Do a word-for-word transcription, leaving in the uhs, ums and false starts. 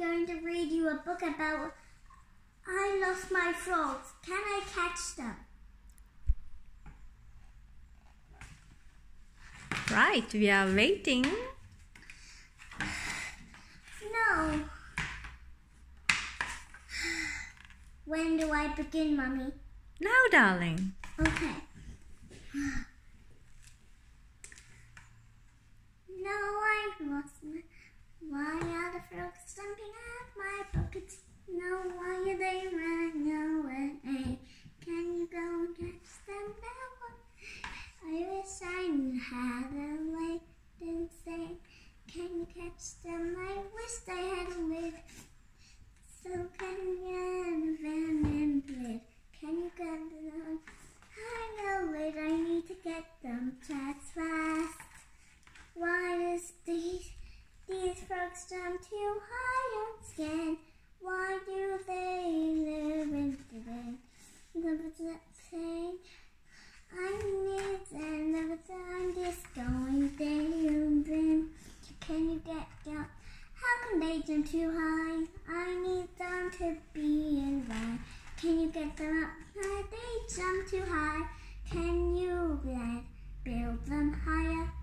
going to read you a book about I lost my frogs. Can I catch them? Right, we are waiting. No. When do I begin, Mummy? Now, darling. Okay. No, I lost my... Why are the frogs jumping at my pockets? No, why are they running away? Can you go and catch them now? I wish I had a leg and say, can you catch them? I wish I had a lid. So can you get them and lid? Can you get them? I know lid, I need to get them fast, fast. Why does these, these frogs jump too high and scan? Why do they live in the day? The saying, I need them, but I'm just going down. Can you get down? How can they jump too high? I need them to be in line. Can you get them up? They jump too high. Can you let build them higher?